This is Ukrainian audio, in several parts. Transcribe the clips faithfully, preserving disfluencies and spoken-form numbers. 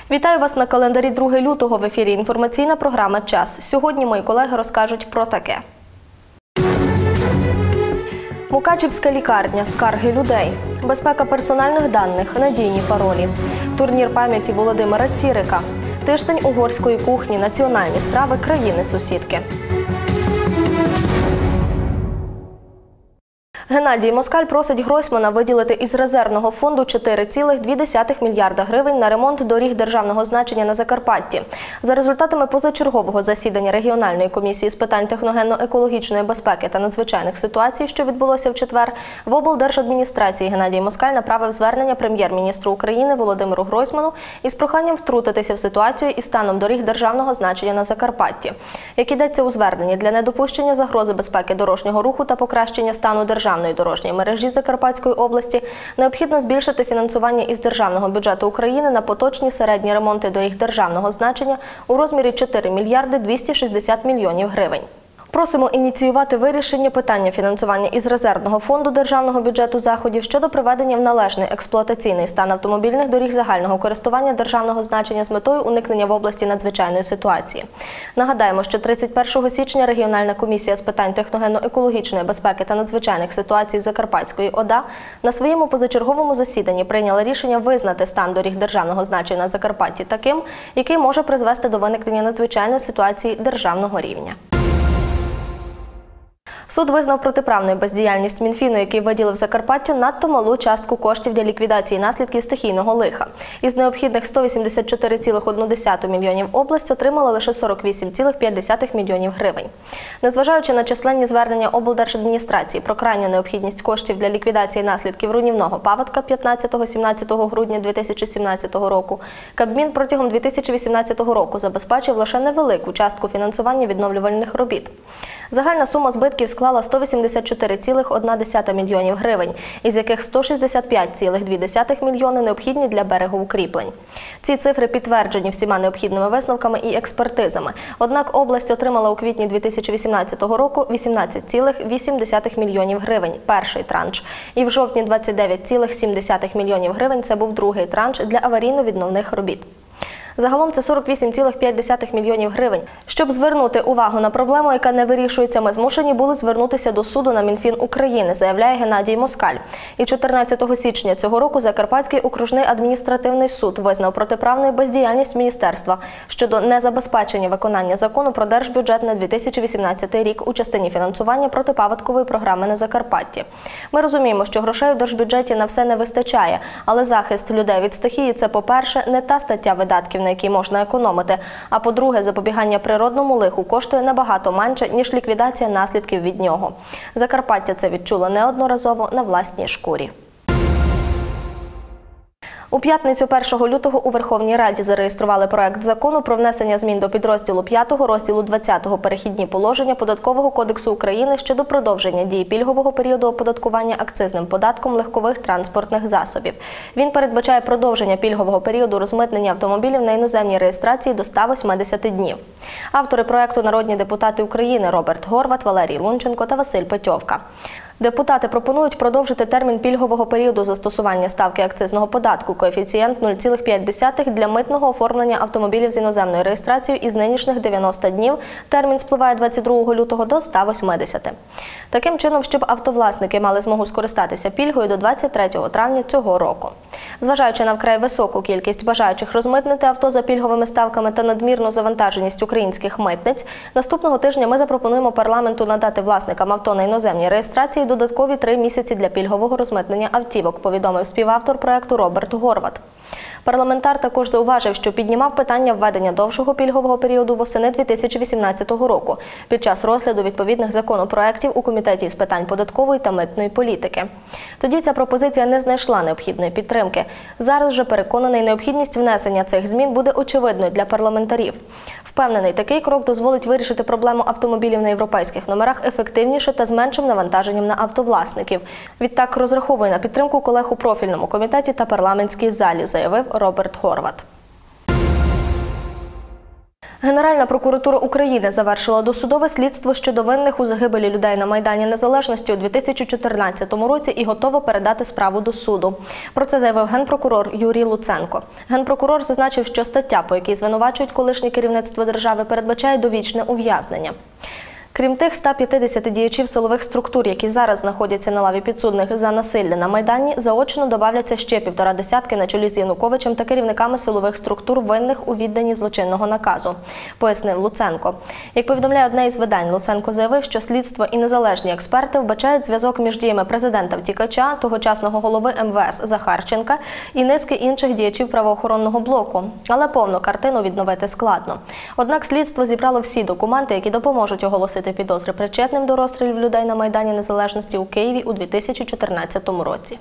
Вітаю вас на календарі другого лютого. В ефірі інформаційна програма «Час». Сьогодні мої колеги розкажуть про таке. Мукачівська лікарня. Скарги людей. Безпека персональних даних. Надійні паролі. Турнір пам'яті Володимира Цірика. Тиждень угорської кухні. Національні страви країни-сусідки. Геннадій Москаль просить Гройсмана виділити із резервного фонду чотири цілих дві десятих мільярда гривень на ремонт доріг державного значення на Закарпатті. За результатами позачергового засідання регіональної комісії з питань техногенно-екологічної безпеки та надзвичайних ситуацій, що відбулося в четвер, в облдержадміністрації Геннадій Москаль направив звернення прем'єр-міністру України Володимиру Гройсману із проханням втрутитися в ситуацію із станом доріг державного значення на Закарпатті. Як йдеться у зверненні, для недопущення загрози безпеки дорожнього руху та покращення стану державної дорожньої мережі Закарпатської області необхідно збільшити фінансування із державного бюджету України на поточні середні ремонти доріг державного значення у розмірі чотири мільярди двісті шістдесят мільйонів гривень. Просимо ініціювати вирішення питання фінансування із резервного фонду державного бюджету заходів щодо приведення в належний експлуатаційний стан автомобільних доріг загального користування державного значення з метою уникнення в області надзвичайної ситуації. Нагадаємо, що тридцять першого січня регіональна комісія з питань техногенно-екологічної безпеки та надзвичайних ситуацій Закарпатської ОДА на своєму позачерговому засіданні прийняла рішення визнати стан доріг державного значення на Закарпатті таким, який може призвести до виникнення надзвичайної ситуації державного рівня. Суд визнав протиправною бездіяльність Мінфіну, який виділив Закарпаттю надто малу частку коштів для ліквідації наслідків стихійного лиха. Із необхідних сто вісімдесят чотири цілих одна десята мільйонів область отримала лише сорок вісім цілих п'ять десятих мільйонів гривень. Незважаючи на численні звернення облдержадміністрації про крайню необхідність коштів для ліквідації наслідків руйнівного паводка п'ятнадцятого-сімнадцятого грудня дві тисячі сімнадцятого року, Кабмін протягом дві тисячі вісімнадцятого року забезпечив лише невелику частку фінансування відновлювальних робіт. Загальна сума збитків склала сто вісімдесят чотири цілих одна десята мільйонів гривень, із яких сто шістдесят п'ять цілих дві десятих мільйони необхідні для берегоукріплень. Ці цифри підтверджені всіма необхідними висновками і експертизами. Однак область отримала у квітні дві тисячі вісімнадцятого року вісімнадцять цілих вісім десятих мільйонів гривень – перший транш. І в жовтні двадцять дев'ять цілих сім десятих мільйонів гривень – це був другий транш для аварійно-відновних робіт. Загалом це сорок вісім цілих п'ять десятих мільйонів гривень. Щоб звернути увагу на проблему, яка не вирішується, ми змушені були звернутися до суду на Мінфін України, заявляє Геннадій Москаль. І чотирнадцятого січня цього року Закарпатський окружний адміністративний суд визнав протиправною бездіяльність міністерства щодо незабезпечення виконання закону про держбюджет на дві тисячі вісімнадцятий рік у частині фінансування протипаводкової програми на Закарпатті. Ми розуміємо, що грошей у держбюджеті на все не вистачає, але захист людей від стихії – це, по-перше, не та стаття видатків, на якій можна економити, а по-друге, запобігання природному лиху коштує набагато менше, ніж ліквідація наслідків від нього. Закарпаття це відчуло неодноразово на власній шкурі. У п'ятницю першого лютого у Верховній Раді зареєстрували проект закону про внесення змін до підрозділу п'ятого, розділу двадцятого «Перехідні положення» Податкового кодексу України щодо продовження дії пільгового періоду оподаткування акцизним податком легкових транспортних засобів. Він передбачає продовження пільгового періоду розмитнення автомобілів на іноземній реєстрації до ста восьмидесяти днів. Автори проекту – народні депутати України Роберт Горват, Валерій Лунченко та Василь Петьовка. Депутати пропонують продовжити термін пільгового періоду застосування ставки акцизного податку коефіцієнт нуль цілих п'ять десятих для митного оформлення автомобілів з іноземною реєстрацією із нинішніх дев'яноста днів, термін спливає двадцять другого лютого, до ста восьмидесяти. Таким чином, щоб автовласники мали змогу скористатися пільгою до двадцять третього травня цього року. Зважаючи на вкрай високу кількість бажаючих розмитнити авто за пільговими ставками та надмірну завантаженість українських митниць, наступного тижня ми запропонуємо парламенту надати власникам авто на іноземній реєстрації додаткові три місяці для пільгового розмитнення автівок, повідомив співавтор проекту Роберт Горват. Парламентар також зауважив, що піднімав питання введення довшого пільгового періоду восени дві тисячі вісімнадцятого року під час розгляду відповідних законопроєктів у Комітеті з питань податкової та митної політики. Тоді ця пропозиція не знайшла необхідної підтримки. Зараз же переконаний, необхідність внесення цих змін буде очевидною для парламентарів. Впевнений, такий крок дозволить вирішити проблему автомобілів на європейських номерах ефективніше та з меншим навантаженням на автовласників. Відтак розраховує на підтримку колег у профільному комітеті та парламентській залі, заявив Роберт Горват. Генеральна прокуратура України завершила досудове слідство щодо винних у загибелі людей на Майдані Незалежності у дві тисячі чотирнадцятому році і готова передати справу до суду. Про це заявив генпрокурор Юрій Луценко. Генпрокурор зазначив, що стаття, по якій звинувачують колишнє керівництво держави, передбачає довічне ув'язнення. Крім тих ста п'ятдесяти діячів силових структур, які зараз знаходяться на лаві підсудних за насилля на Майдані, заочно добавляться ще півтора десятки на чолі з Януковичем та керівниками силових структур, винних у відданні злочинного наказу, пояснив Луценко. Як повідомляє одне із видань, Луценко заявив, що слідство і незалежні експерти вбачають зв'язок між діями президента-втікача, тогочасного голови ем ве ес Захарченка і низки інших діячів правоохоронного блоку. Але повну картину відновити складно. Однак слідство зібрало всі документи, які допоможуть оголосити підозри причетним до розстрілів людей на Майдані Незалежності у Києві у дві тисячі чотирнадцятому році.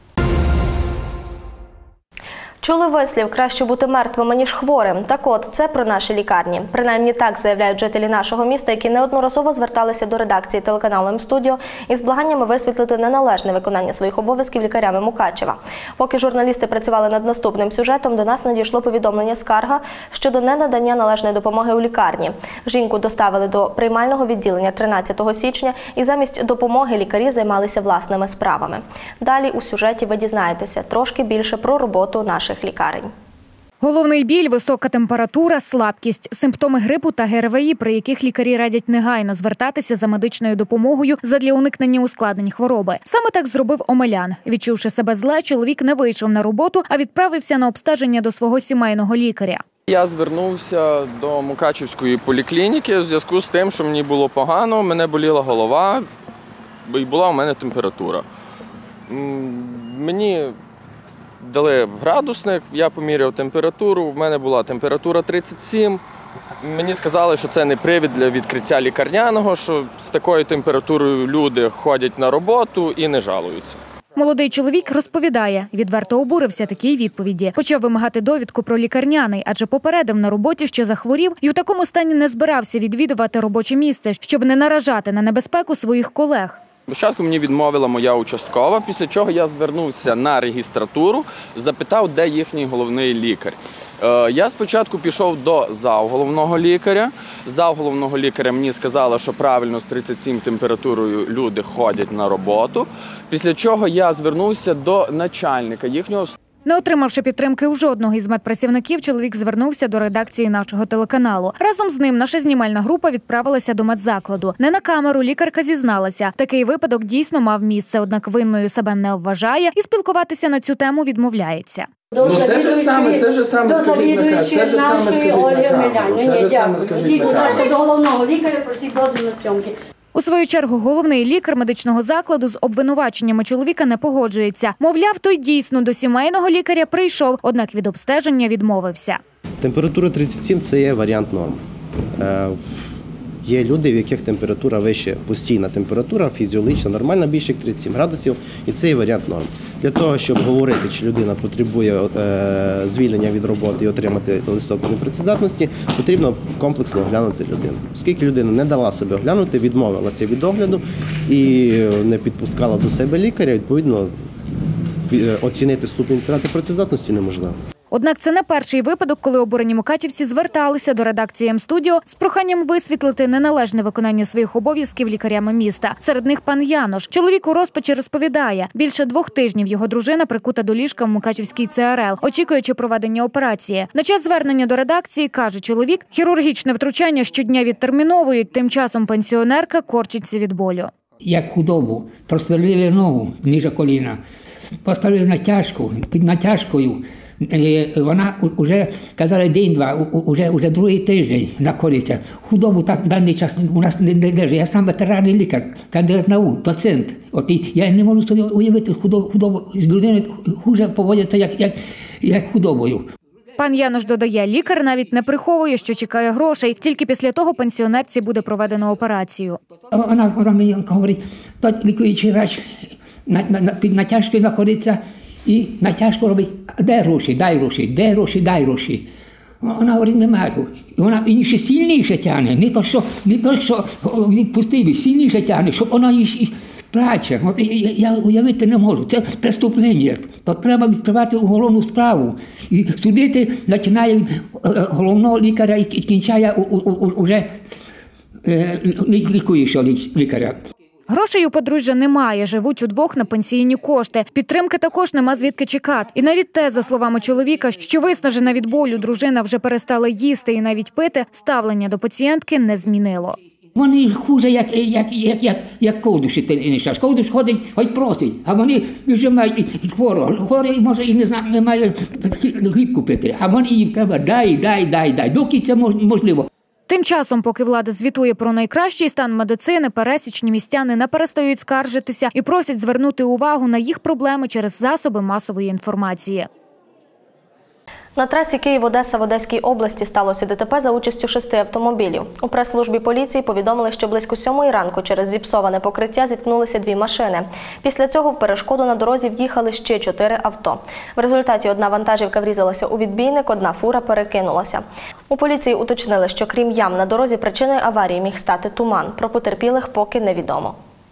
Чули вислів «краще бути мертвим, ніж хворим». Так от, це про наші лікарні. Принаймні так заявляють жителі нашого міста, які неодноразово зверталися до редакції телеканалу М-студіо із благаннями висвітлити неналежне виконання своїх обов'язків лікарями Мукачева. Поки журналісти працювали над наступним сюжетом, до нас надійшло повідомлення скарга щодо ненадання належної допомоги у лікарні. Жінку доставили до приймального відділення тринадцятого січня і замість допомоги лікарі займалися власними справами. Далі у сюжеті ви дізнаєтеся трошки більше про роботу наших лікарень. Головний біль, висока температура, слабкість – симптоми грипу та ге ер ве і, при яких лікарі радять негайно звертатися за медичною допомогою задля уникнення ускладнень хвороби. Саме так зробив Омелян. Відчувши себе зле, чоловік не вийшов на роботу, а відправився на обстеження до свого сімейного лікаря. Я звернувся до Мукачівської поліклініки у зв'язку з тим, що мені було погано, мене боліла голова і була у мене температура. Мені дали градусник, я поміряв температуру, в мене була температура тридцять сім. Мені сказали, що це не привід для відкриття лікарняного, що з такою температурою люди ходять на роботу і не жалуються. Молодий чоловік розповідає, відверто обурився такій відповіді. Почав вимагати довідку про лікарняний, адже попередив на роботі, що захворів, і у такому стані не збирався відвідувати робоче місце, щоб не наражати на небезпеку своїх колег. Спочатку мені відмовила моя участкова, після чого я звернувся на регістратуру, запитав, де їхній головний лікар. Я спочатку пішов до зав. головного лікаря. Зав. головного лікаря мені сказали, що правильно з тридцять сім температурою люди ходять на роботу, після чого я звернувся до начальника їхнього. Не отримавши підтримки у жодного із медпрацівників, чоловік звернувся до редакції нашого телеканалу. Разом з ним наша знімальна група відправилася до медзакладу. Не на камеру лікарка зізналася. Такий випадок дійсно мав місце, однак винною себе не вважає і спілкуватися на цю тему відмовляється. Ну це ж саме, це ж саме скажіть на камеру, це ж саме скажіть на камеру, це ж саме скажіть на камеру. До головного лікаря просить дозвіл на зйомки. У свою чергу головний лікар медичного закладу з обвинуваченнями чоловіка не погоджується. Мовляв, той дійсно до сімейного лікаря прийшов, однак від обстеження відмовився. Температура тридцять сім – це є варіант норм. Е, є люди, в яких температура вище, постійна температура, фізіологічна, нормальна, більше як тридцять сім градусів, і це є варіант норм. Для того, щоб говорити, чи людина потребує е, звільнення від роботи і отримати листок непрацездатності, потрібно комплексно оглянути людину. Оскільки людина не дала себе оглянути, відмовилася від огляду і не підпускала до себе лікаря, відповідно, оцінити ступінь втрати працездатності неможливо. Однак це не перший випадок, коли обурені мукачівці зверталися до редакції М-студіо з проханням висвітлити неналежне виконання своїх обов'язків лікарями міста. Серед них пан Янош. Чоловік у розпачі розповідає, більше двох тижнів його дружина прикута до ліжка в Мукачівській це ер ел, очікуючи проведення операції. На час звернення до редакції, каже чоловік, хірургічне втручання щодня відтерміновують, тим часом пенсіонерка корчиться від болю. Як худобу, прострелили ногу ніже коліна, поставили натяжку, під натяжкою. Вона вже, казали, день-два, вже, вже другий тиждень знаходиться. Худобу так в даний час у нас не держить. Я сам ветеринарний лікар, кандидат наук, доцент. От, і я не можу собі уявити худобу, худобу з людиною хуже поводяться, як, як, як худобою. Пан Янош додає, лікар навіть не приховує, що чекає грошей. Тільки після того пенсіонерці буде проведено операцію. Вона, вона мені говорить, то лікуючий врач на, на, на, під натяжкою знаходиться, і натяжку робить, де гроші, дай гроші, де гроші, дай гроші. Вона говорить, немає. І вона інше сильніше тягне, не то, що, не то, що відпустили, сильніше тягне, щоб вона її плаче. От, я, я уявити не можу. Це преступлення. То треба відкривати уголовну справу. І судити починає від головного лікаря і кінчає уже лікуючого лікаря. Грошей у подружжя немає, живуть удвох на пенсійні кошти. Підтримки також нема звідки чекати. І навіть те, за словами чоловіка, що виснажена від болю дружина вже перестала їсти і навіть пити, ставлення до пацієнтки не змінило. Вони хуже, як, як, як, як, як ковдуші. Ковдуш ходить, хоч просить, а вони вже мають хворого. Хворий, може, і не знаю, не має хліб купити, а вони їм треба дай, дай, дай, дай, доки це можливо. Тим часом, поки влада звітує про найкращий стан медицини, пересічні містяни не перестають скаржитися і просять звернути увагу на їх проблеми через засоби масової інформації. На трасі Київ-Одеса в Одеській області сталося ДТП за участю шести автомобілів. У прес-службі поліції повідомили, що близько сьомої ранку через зіпсоване покриття зіткнулися дві машини. Після цього в перешкоду на дорозі в'їхали ще чотири авто. В результаті одна вантажівка врізалася у відбійник, одна фура перекинулася. У поліції уточнили, що крім ям на дорозі причиною аварії міг стати туман. Про потерпілих поки невідомо.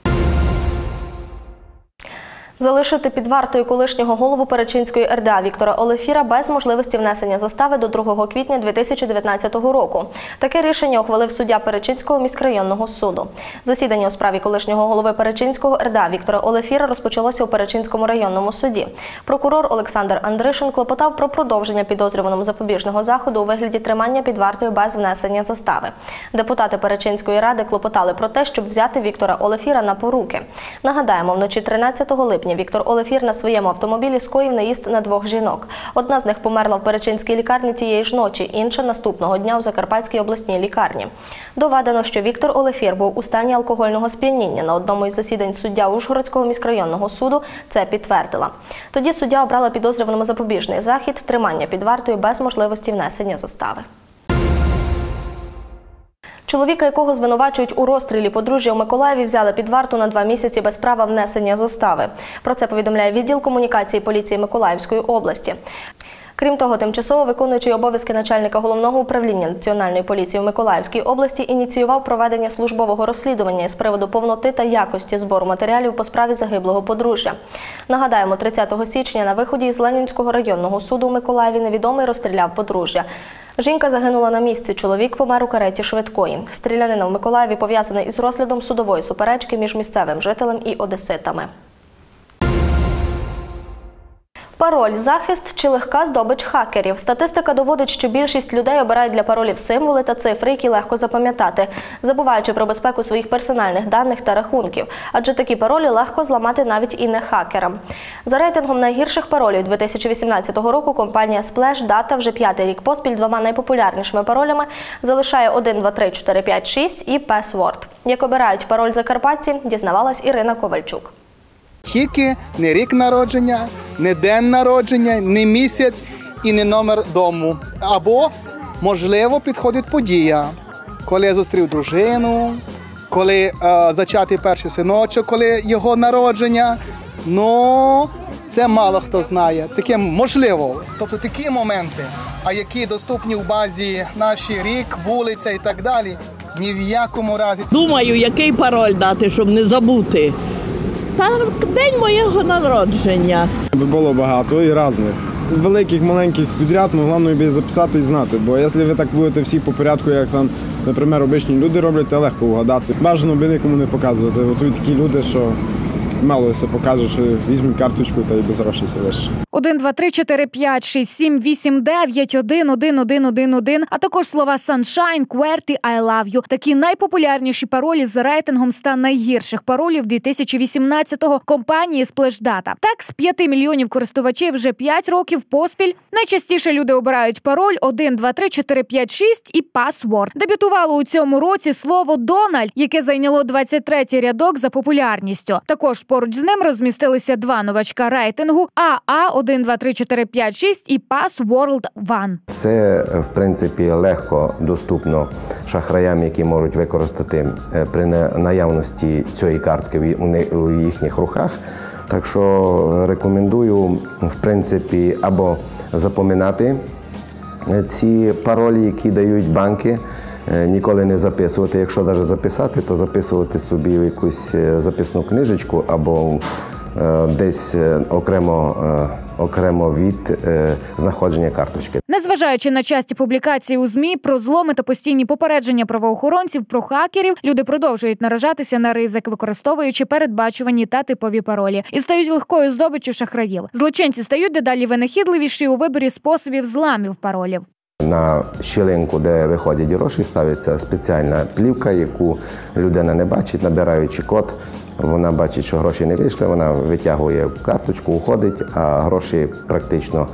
Залишити під вартою колишнього голову Перечинської РДА Віктора Олефіра без можливості внесення застави до другого квітня дві тисячі дев'ятнадцятого року. Таке рішення ухвалив суддя Перечинського міськрайонного суду. Засідання у справі колишнього голови Перечинського РДА Віктора Олефіра розпочалося у Перечинському районному суді. Прокурор Олександр Андришин клопотав про продовження підозрюваному запобіжного заходу у вигляді тримання під вартою без внесення застави. Депутати Перечинської ради клопотали про те, щоб взяти Віктора Олефіра на поруки. Нагадаємо, вночі тринадцятого липня Віктор Олефір на своєму автомобілі скоїв наїзд на двох жінок. Одна з них померла в Перечинській лікарні тієї ж ночі, інша наступного дня у Закарпатській обласній лікарні. Доведено, що Віктор Олефір був у стані алкогольного сп'яніння. На одному із засідань суддя Ужгородського міськрайонного суду це підтвердила. Тоді суддя обрала підозрюваному запобіжний захід – тримання під вартою без можливості внесення застави. Чоловіка, якого звинувачують у розстрілі подружжя у Миколаєві, взяли під варту на два місяці без права внесення застави. Про це повідомляє відділ комунікації поліції Миколаївської області. Крім того, тимчасово виконуючий обов'язки начальника Головного управління Національної поліції в Миколаївській області ініціював проведення службового розслідування із приводу повноти та якості збору матеріалів по справі загиблого подружжя. Нагадаємо, тридцятого січня на виході із Ленінського районного суду у Миколаєві невідомий розстріляв подружжя. Жінка загинула на місці, чоловік помер у кареті швидкої. Стрілянина в Миколаєві пов'язана із розглядом судової суперечки між місцевим жителем і одеситами. Пароль, захист чи легка здобич хакерів. Статистика доводить, що більшість людей обирають для паролів символи та цифри, які легко запам'ятати, забуваючи про безпеку своїх персональних даних та рахунків. Адже такі паролі легко зламати навіть і не хакерам. За рейтингом найгірших паролів дві тисячі вісімнадцятого року компанія Splash вже п'ятий рік поспіль двома найпопулярнішими паролями залишає один, два, три, чотири, п'ять, шість і Password. Як обирають пароль закарпатці, дізнавалась Ірина Ковальчук. Тільки не рік народження, не день народження, не місяць і не номер дому. Або, можливо, підходить подія, коли я зустрів дружину, коли е, зачатий перший синочок, коли його народження. Ну, це мало хто знає. Таке можливо. Тобто такі моменти, а які доступні в базі наші рік, вулиця і так далі, ні в якому разі. Думаю, який пароль дати, щоб не забути. Та день моєго народження. Було багато і різних. Великих, маленьких підряд, ну, головне їх записати і знати. Бо якщо ви так будете всі по порядку, як там, наприклад, обичні люди роблять, то легко вгадати. Бажано би нікому не показувати. От ви такі люди, що мало все покаже, що візьмуть карточку та й без грошей селиш. один, два, три, чотири, п'ять, шість, сім, вісім, дев'ять, один, один, один, один, один, а також слова Sunshine, QWERTY, I love you. Такі найпопулярніші паролі за рейтингом ста найгірших паролів дві тисячі вісімнадцятого компанії SplashData. Так, з п'яти мільйонів користувачів вже п'ять років поспіль. Найчастіше люди обирають пароль один, два, три, чотири, п'ять, шість і Password. Дебютувало у цьому році слово Дональд, яке зайняло двадцять третій рядок за популярністю. Також поруч з ним розмістилися два новачка рейтингу А А один, два, три, чотири, п'ять, шість і Password One. Це, в принципі, легко доступно шахраям, які можуть використати при наявності цієї картки у їхніх руках. Так що рекомендую, в принципі, або запам'ятати ці паролі, які дають банки, ніколи не записувати. Якщо навіть записати, то записувати собі в якусь записну книжечку або десь окремо, окремо від знаходження карточки. Незважаючи на часті публікації у ЗМІ про зломи та постійні попередження правоохоронців про хакерів, люди продовжують наражатися на ризик, використовуючи передбачувані та типові паролі. І стають легкою здобиччю шахраїв. Злочинці стають дедалі винахідливіші у виборі способів зламів паролів. На щілинку, де виходять гроші, ставиться спеціальна плівка, яку людина не бачить, набираючи код. Вона бачить, що гроші не вийшли, вона витягує карточку, уходить, а гроші практично,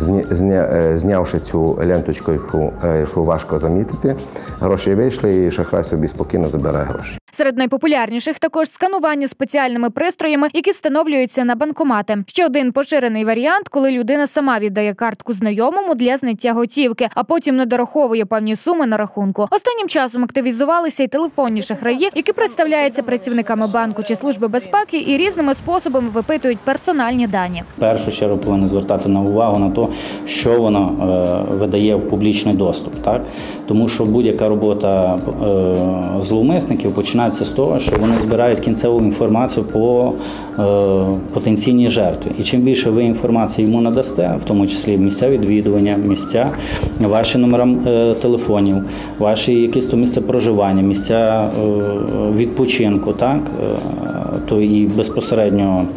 знявши цю ленточку, яку важко замітити, гроші вийшли і шахрай собі спокійно забирає гроші. Серед найпопулярніших також сканування спеціальними пристроями, які встановлюються на банкомати. Ще один поширений варіант, коли людина сама віддає картку знайомому для зняття готівки, а потім не дораховує певні суми на рахунку. Останнім часом активізувалися й телефонні шахраї, які представляються працівниками банку чи служби безпеки і різними способами випитують персональні дані. В першу чергу повинні звертати на увагу на те, що воно е, видає в публічний доступ. Так? Тому що будь-яка робота е, зловмисників починається з того, що вони збирають кінцеву інформацію по е, потенційній жертві. І чим більше ви інформації йому надасте, в тому числі місця відвідування, місця, ваші номера е, телефонів, ваші якісь то місця проживання, місця е, відпочинку, так? Е, то і безпосередньо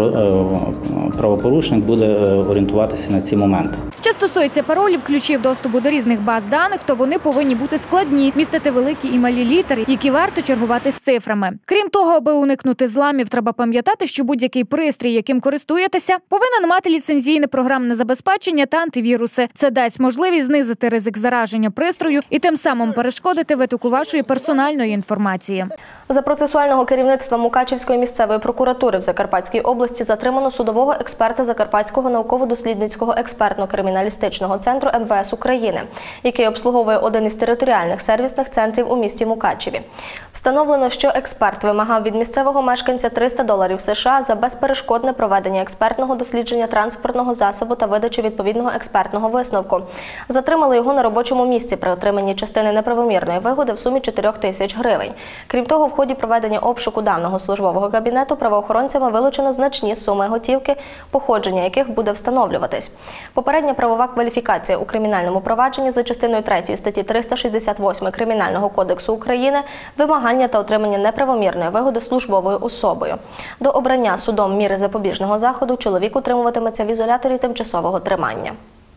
правопорушник буде орієнтуватися на ці моменти. Що стосується паролів, ключів доступу до різних баз даних, то вони повинні бути складні, містити великі і малі літери, які варто чергувати з цифрами. Крім того, аби уникнути зламів, треба пам'ятати, що будь-який пристрій, яким користуєтеся, повинен мати ліцензійне програмне забезпечення та антивіруси. Це дасть можливість знизити ризик зараження пристрою і тим самим перешкодити витоку вашої персональної інформації. За процесуального керівництва Мукачівської місцевої прокуратури в Закарпатській області затримано судового експерта Закарпатського науково-дослідницького експертно-криміналістичного центру Ем Ве Ес України, який обслуговує один із територіальних сервісних центрів у місті Мукачеві. Встановлено, що експерт вимагав від місцевого мешканця триста доларів США за безперешкодне проведення експертного дослідження транспортного засобу та видачу відповідного експертного висновку. Затримали його на робочому місці при отриманні частини неправомірної вигоди в сумі чотирьох тисяч гривень. Крім того, в ході проведення обшуку даного службового кабінету правоохоронцями вилучено значні суми готівки, походження яких буде встановлюватись. Попередня правова кваліфікація у кримінальному провадженні за частиною третьої статті триста шістдесят восьмої Кримінального кодексу України – вимагання та отримання неправомірної вигоди службовою особою. До обрання судом міри запобіжного заходу чоловік утримуватиметься в ізоляторі тимчасового тримання.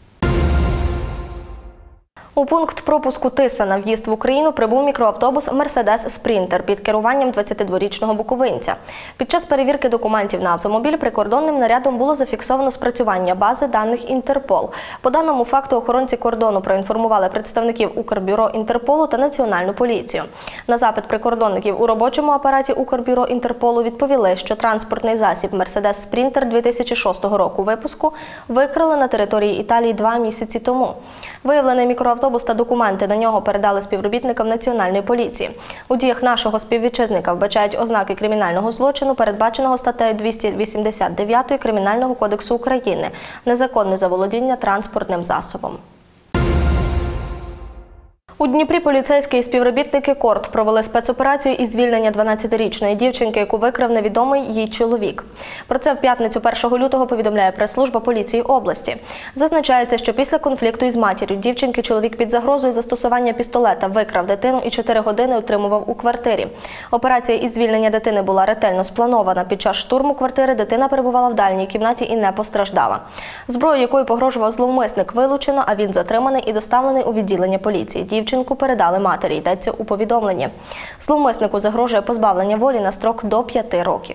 У пункт пропуску Тиса на в'їзд в Україну прибув мікроавтобус «Мерседес Спрінтер» під керуванням двадцятидворічного буковинця. Під час перевірки документів на автомобіль прикордонним нарядом було зафіксовано спрацювання бази даних «Інтерпол». По даному факту охоронці кордону проінформували представників Укрбюро Інтерполу та Національну поліцію. На запит прикордонників у робочому апараті Укрбюро Інтерполу відповіли, що транспортний засіб «Мерседес Спрінтер» дві тисячі шостого року випуску викрали на території Італії два місяці тому. Виявлений мікроавтобус та документи на нього передали співробітникам Національної поліції. У діях нашого співвітчизника вбачають ознаки кримінального злочину, передбаченого статтею двісті вісімдесят дев'ять Кримінального кодексу України – незаконне заволодіння транспортним засобом. У Дніпрі поліцейські і співробітники КОРД провели спецоперацію із звільнення дванадцятирічної дівчинки, яку викрав невідомий їй чоловік. Про це в п'ятницю першого лютого повідомляє прес-служба поліції області. Зазначається, що після конфлікту із матір'ю дівчинки чоловік під загрозою застосування пістолета викрав дитину і чотири години утримував у квартирі. Операція із звільнення дитини була ретельно спланована. Під час штурму квартири дитина перебувала в дальній кімнаті і не постраждала. Зброю, якою погрожував зловмисник, вилучено, а він затриманий і доставлений у відділення поліції. Дівчинку передали матері, йдеться у повідомленні. Зловмиснику загрожує позбавлення волі на строк до п'яти років.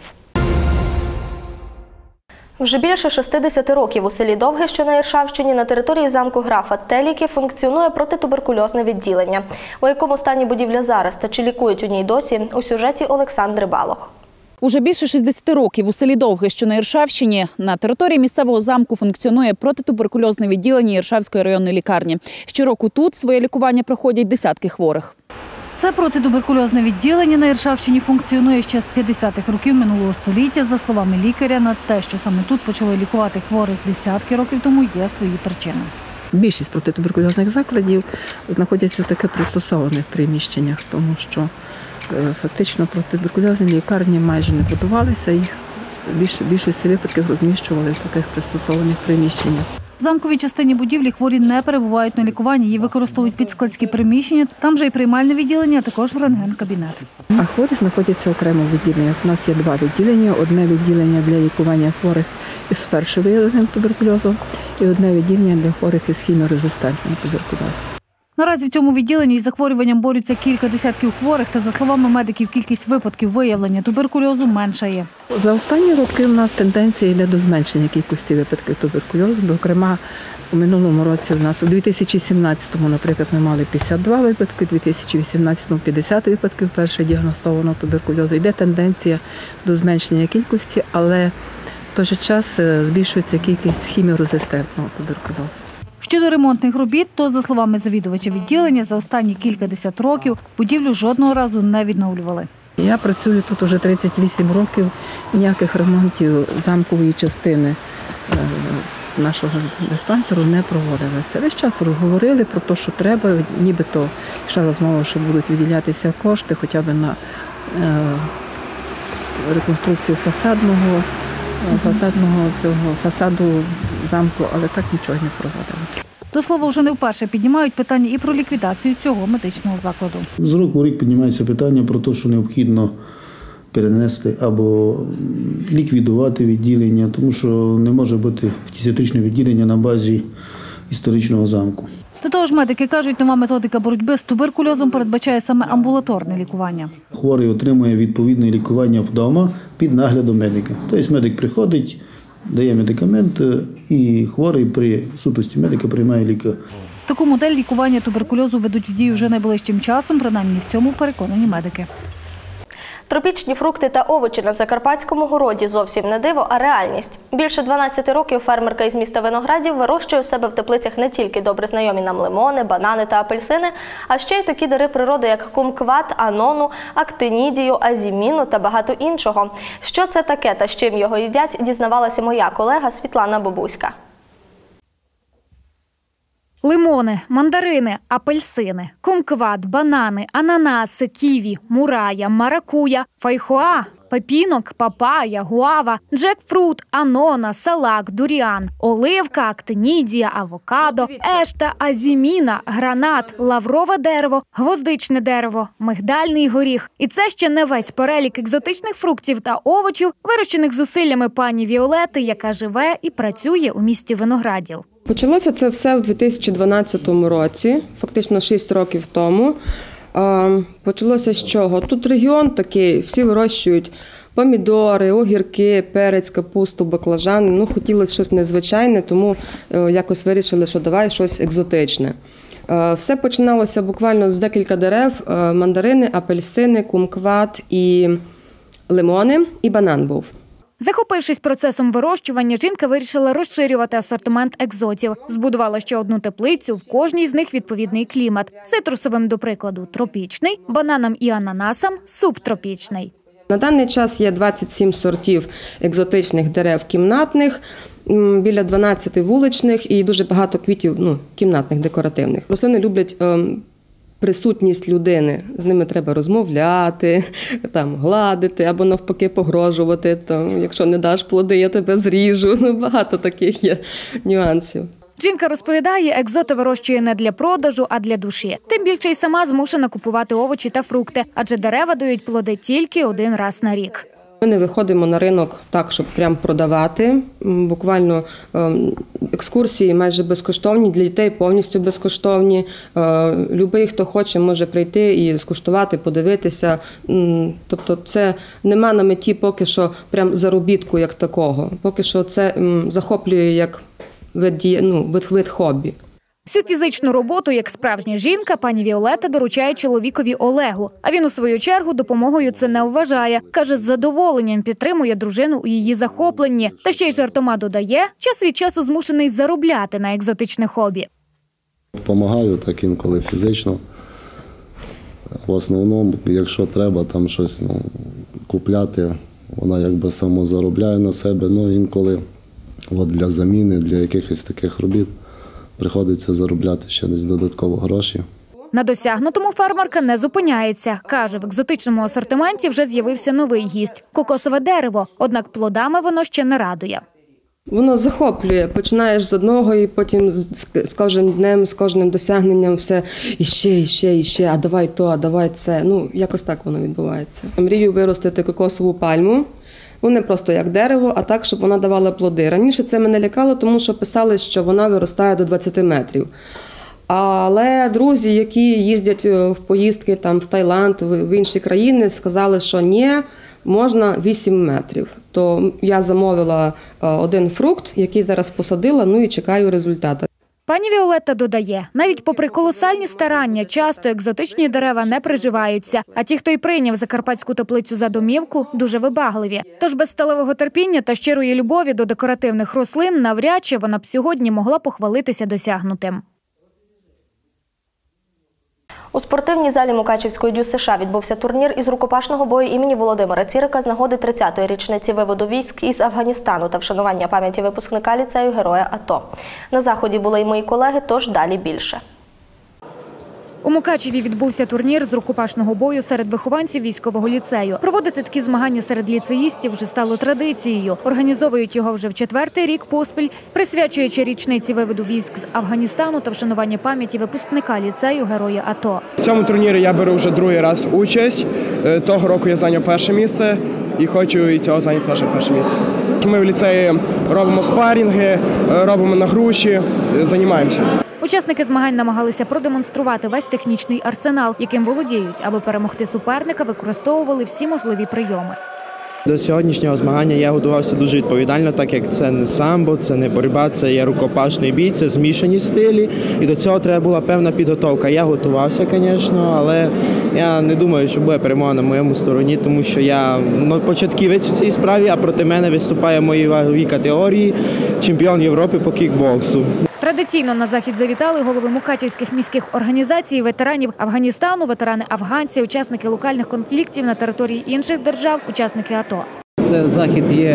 Вже більше шістдесят років у селі Довге, що на Іршавщині, на території замку графа Теліки функціонує протитуберкульозне відділення. У якому стані будівля зараз та чи лікують у ній досі – у сюжеті Олександри Балох. Уже більше шістдесят років у селі Довге, що на Іршавщині, на території місцевого замку функціонує протитуберкульозне відділення Іршавської районної лікарні. Щороку тут своє лікування проходять десятки хворих. Це протитуберкульозне відділення на Іршавщині функціонує ще з п'ятдесятих років минулого століття. За словами лікаря, на те, що саме тут почали лікувати хворих десятки років тому, є свої причини. Більшість протитуберкульозних закладів знаходяться в таких пристосованих приміщеннях, тому що е, фактично протитуберкульозні лікарні майже не будувалися, їх більш, більшості випадків розміщували в таких пристосованих приміщеннях. В замковій частині будівлі хворі не перебувають на лікуванні, її використовують під складські приміщення, там же і приймальне відділення, а також рентген-кабінет. А хворі знаходяться окремо в відділеннях. У нас є два відділення. Одне відділення для лікування хворих із вперше виявленим туберкульозом і одне відділення для хворих із хіміорезистентним туберкульозом. Наразі в цьому відділенні із захворюванням борються кілька десятків хворих, та, за словами медиків, кількість випадків виявлення туберкульозу меншає. За останні роки у нас тенденція йде до зменшення кількості випадків туберкульозу. Зокрема, у минулому році у нас у дві тисячі сімнадцятому, наприклад, ми мали п'ятдесят два випадки, у дві тисячі вісімнадцятому – п'ятдесят випадків перше діагностовано туберкульозу. Йде тенденція до зменшення кількості, але в той же час збільшується кількість хіміорезистентного туберкульозу. Щодо ремонтних робіт, то, за словами завідувача відділення, за останні кількадесят років будівлю жодного разу не відновлювали. Я працюю тут уже тридцять вісім років, ніяких ремонтів замкової частини нашого диспансеру не проводилося. Весь час говорили про те, що треба, нібито йшла розмова, що будуть виділятися кошти хоча б на реконструкцію фасадного, фасадного цього фасаду замку, але так нічого не проводилося. До слова, вже не вперше піднімають питання і про ліквідацію цього медичного закладу. З року в рік піднімається питання про те, що необхідно перенести або ліквідувати відділення, тому що не може бути фтизіатричне відділення на базі історичного замку. До того ж, медики кажуть, нова методика боротьби з туберкульозом передбачає саме амбулаторне лікування. Хворий отримує відповідне лікування вдома під наглядом медика. Тобто медик приходить, дає медикаменти і хворий при сутності медика приймає ліки. Таку модель лікування туберкульозу ведуть в дію вже найближчим часом, принаймні в цьому переконані медики. Тропічні фрукти та овочі на Закарпатському городі зовсім не диво, а реальність. Більше дванадцяти років фермерка із міста Виноградів вирощує у себе в теплицях не тільки добре знайомі нам лимони, банани та апельсини, а ще й такі дари природи, як кумкват, анону, актинідію, азіміну та багато іншого. Що це таке та з чим його їдять, дізнавалася моя колега Світлана Бобуська. Лимони, мандарини, апельсини, кумкват, банани, ананаси, ківі, мурая, маракуя, файхоа, пепінок, папая, гуава, джекфрут, анона, салак, дуріан, оливка, актинідія, авокадо, ешта, азіміна, гранат, лаврове дерево, гвоздичне дерево, мигдальний горіх. І це ще не весь перелік екзотичних фруктів та овочів, вирощених зусиллями пані Віолети, яка живе і працює у місті Виноградів. Почалося це все в дві тисячі дванадцятому році, фактично шість років тому. Почалося з чого? Тут регіон такий, всі вирощують помідори, огірки, перець, капусту, баклажани. Ну, хотілося щось незвичайне, тому якось вирішили, що давай щось екзотичне. Все починалося буквально з декілька дерев: мандарини, апельсини, кумкват і лимони, і банан був. Захопившись процесом вирощування, жінка вирішила розширювати асортимент екзотів. Збудувала ще одну теплицю, в кожній з них відповідний клімат. Цитрусовим, до прикладу, тропічний, бананам і ананасам – субтропічний. На даний час є двадцять сім сортів екзотичних дерев кімнатних, біля дванадцяти вуличних і дуже багато квітів ну, кімнатних, декоративних. Рослини люблять е, присутність людини. З ними треба розмовляти, там, гладити або навпаки погрожувати. Там, якщо не даш плоди, я тебе зріжу. Ну, багато таких є нюансів. Жінка розповідає, екзоти вирощує не для продажу, а для душі. Тим більше й сама змушена купувати овочі та фрукти, адже дерева дають плоди тільки один раз на рік. Ми не виходимо на ринок так, щоб прям продавати. Буквально екскурсії майже безкоштовні, для дітей повністю безкоштовні. Любий, хто хоче, може прийти і скуштувати, подивитися. Тобто це нема на меті поки що прям заробітку як такого. Поки що це захоплює як вид, ну, вид, вид хобі. Всю фізичну роботу, як справжня жінка, пані Віолета доручає чоловікові Олегу. А він, у свою чергу, допомогою це не вважає. Каже, з задоволенням підтримує дружину у її захопленні. Та ще й жартома додає, час від часу змушений заробляти на екзотичне хобі. Допомагаю так інколи фізично. В основному, якщо треба там щось ну, купляти, вона якби самозаробляє на себе. Ну, інколи от для заміни, для якихось таких робіт приходиться заробляти ще десь додатково гроші. На досягнутому фермерка не зупиняється. Каже, в екзотичному асортименті вже з'явився новий гість – кокосове дерево. Однак плодами воно ще не радує. Воно захоплює. Починаєш з одного і потім з, з кожним днем, з кожним досягненням все іще, іще, іще, а давай то, а давай це. Ну, якось так воно відбувається. Мрію виростити кокосову пальму. Ну, не просто як дерево, а так, щоб вона давала плоди. Раніше це мене лякало, тому що писали, що вона виростає до двадцяти метрів. Але друзі, які їздять в поїздки там, в Таїланд, в інші країни, сказали, що ні, можна вісім метрів. То я замовила один фрукт, який зараз посадила, ну і чекаю результату. Пані Віолетта додає, навіть попри колосальні старання, часто екзотичні дерева не приживаються. А ті, хто й прийняв закарпатську теплицю за домівку, дуже вибагливі. Тож без сталевого терпіння та щирої любові до декоративних рослин навряд чи вона б сьогодні могла похвалитися досягнутим. У спортивній залі Мукачівської ДЮСШ відбувся турнір із рукопашного бою імені Володимира Цірика з нагоди тридцятої річниці виводу військ із Афганістану та вшанування пам'яті випускника ліцею Героя АТО. На заході були й мої колеги, тож далі більше. У Мукачеві відбувся турнір з рукопашного бою серед вихованців військового ліцею. Проводити такі змагання серед ліцеїстів вже стало традицією. Організовують його вже в четвертий рік поспіль, присвячуючи річниці виводу військ з Афганістану та вшанування пам'яті випускника ліцею Героя АТО. В цьому турнірі я беру вже другий раз участь. Того року я зайняв перше місце і хочу і цього зайняти теж перше місце. Ми в ліцеї робимо спарінги, робимо нагруші, займаємося. Учасники змагань намагалися продемонструвати весь технічний арсенал, яким володіють, аби перемогти суперника, використовували всі можливі прийоми. До сьогоднішнього змагання я готувався дуже відповідально, так як це не самбо, це не боротьба, це є рукопашний бій, це змішані стилі. І до цього треба була певна підготовка. Я готувався, звісно, але я не думаю, що буде перемога на моєму стороні, тому що я ну, початківець у цій справі, а проти мене виступає в моїй ваговій категорії чемпіон Європи по кікбоксу. Традиційно на захід завітали голови мукачівських міських організацій, ветеранів Афганістану, ветерани афганці, учасники локальних конфліктів на території інших держав, учасники АТО. Це захід є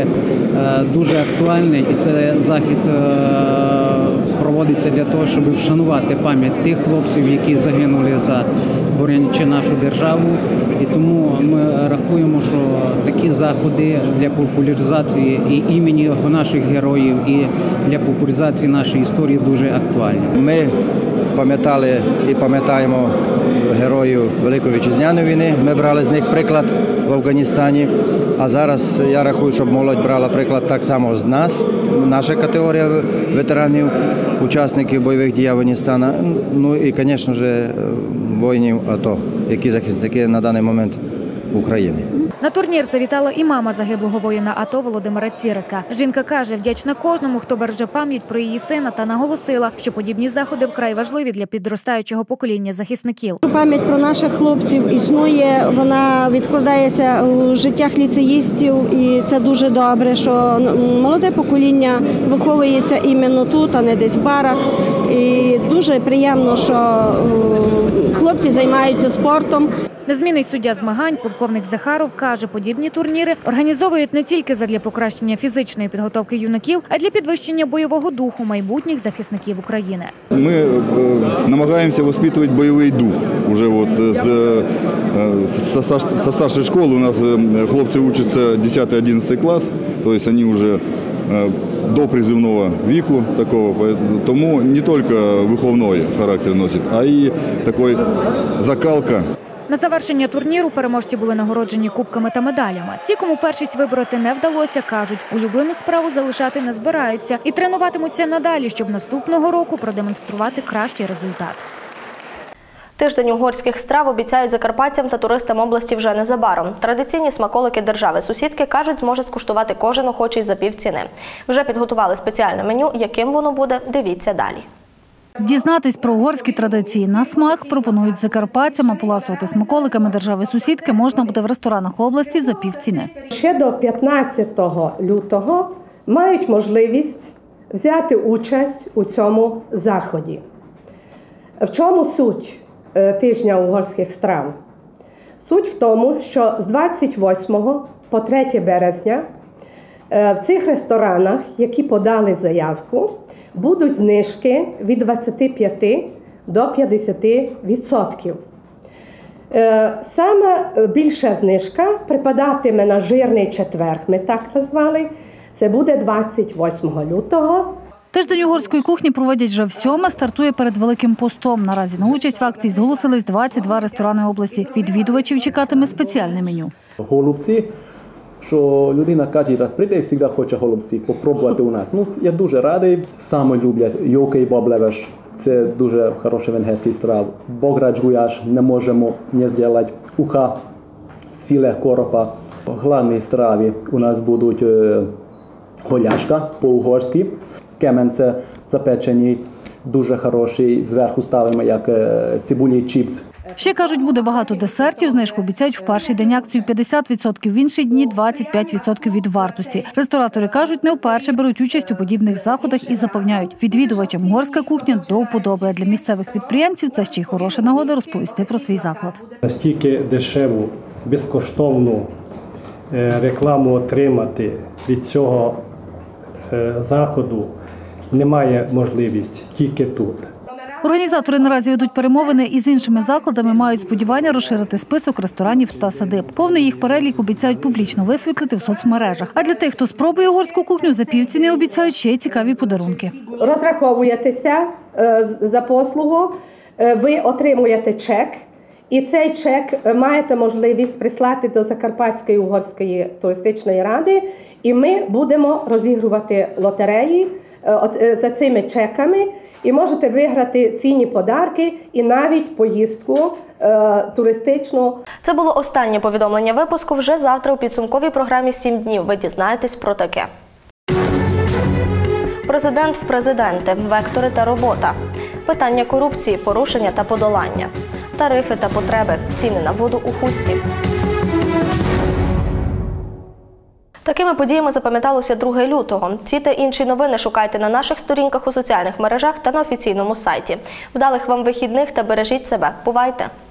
дуже актуальний і це захід проводиться для того, щоб вшанувати пам'ять тих хлопців, які загинули за боронячи нашу державу. І тому ми рахуємо, що такі заходи для популяризації і імені наших героїв, і для популяризації нашої історії дуже актуальні. Ми пам'ятали і пам'ятаємо героїв Великої Вітчизняної війни. Ми брали з них приклад в Афганістані. А зараз я рахую, щоб молодь брала приклад так само з нас. Наша категорія ветеранів, учасників бойових дій Афганістану. Ну і, звісно ж, воїнів АТО, які захисники на даний момент України. На турнір завітала і мама загиблого воїна АТО Володимира Цірика. Жінка каже, вдячна кожному, хто береже пам'ять про її сина, та наголосила, що подібні заходи вкрай важливі для підростаючого покоління захисників. Пам'ять про наших хлопців існує, вона відкладається у життях ліцеїстів, і це дуже добре, що молоде покоління виховується іменно тут, а не десь в барах. І дуже приємно, що хлопці займаються спортом. Незмінний суддя змагань, полковник Захаров, каже, подібні турніри організовують не тільки задля покращення фізичної підготовки юнаків, а й для підвищення бойового духу майбутніх захисників України. Ми намагаємося воспитувати бойовий дух. Уже от з, со старшої школи у нас хлопці вчаться десятий-одинадцятий клас, тобто вони вже до призывного віку такого, тому не тільки виховний характер носить, а й такий закалка. На завершення турніру переможці були нагороджені кубками та медалями. Ті, кому першість вибороти не вдалося, кажуть, улюблену справу залишати не збираються і тренуватимуться надалі, щоб наступного року продемонструвати кращий результат. Тиждень угорських страв обіцяють закарпатцям та туристам області вже незабаром. Традиційні смаколики держави-сусідки, кажуть, зможе скуштувати кожен охочий за півціни. Вже підготували спеціальне меню, яким воно буде, дивіться далі. Дізнатись про угорські традиції на смак пропонують закарпатцям, а поласувати смаколиками держави-сусідки можна буде в ресторанах області за півціни. Ще до п'ятнадцятого лютого мають можливість взяти участь у цьому заході. В чому суть тижня угорських страв? Суть в тому, що з двадцять восьмого по третє березня в цих ресторанах, які подали заявку, будуть знижки від двадцяти п'яти до п'ятдесяти відсотків. Саме більша знижка припадатиме на жирний четверг, ми так назвали, це буде двадцять восьмого лютого. Тиждень угорської кухні проводять вже всьоме, стартує перед Великим постом. Наразі на участь в акції зголосились двадцять два ресторани області. Відвідувачів чекатиме спеціальне меню. Голубці, що людина каже, раз прийде і завжди хоче голубці попробувати у нас. Ну, я дуже радий, саме люблять йокей баблевеш. Це дуже хороший венгерський страв. Бограч гуяш не можемо не зробити. Уха з філе коропа. Головні страви у нас будуть голяшка по-угорськи. Кеменце запечені, дуже хороші, зверху ставимо як цибулі чіпс. Ще, кажуть, буде багато десертів, знижку обіцяють в перший день акції п'ятдесят відсотків, в інші дні двадцять п'ять відсотків від вартості. Ресторатори кажуть, не вперше беруть участь у подібних заходах і запевняють, відвідувачам угорська кухня до вподоби. А для місцевих підприємців це ще й хороша нагода розповісти про свій заклад. Настільки дешеву, безкоштовну рекламу отримати від цього заходу немає можливості, тільки тут. Організатори наразі ведуть перемовини із іншими закладами, мають сподівання розширити список ресторанів та садиб. Повний їх перелік обіцяють публічно висвітлити в соцмережах. А для тих, хто спробує угорську кухню, за півціни обіцяють ще й цікаві подарунки. Розраховуєтеся за послугу, ви отримуєте чек, і цей чек маєте можливість прислати до Закарпатської угорської туристичної ради, і ми будемо розігрувати лотереї за цими чеками, і можете виграти цінні подарки і навіть поїздку е, туристичну. Це було останнє повідомлення випуску. Вже завтра у підсумковій програмі «сім днів» ви дізнаєтесь про таке. Президент в президенти, вектори та робота. Питання корупції, порушення та подолання. Тарифи та потреби, ціни на воду у Хусті. Такими подіями запам'яталося друге лютого. Ці та інші новини шукайте на наших сторінках у соціальних мережах та на офіційному сайті. Вдалих вам вихідних та бережіть себе. Бувайте!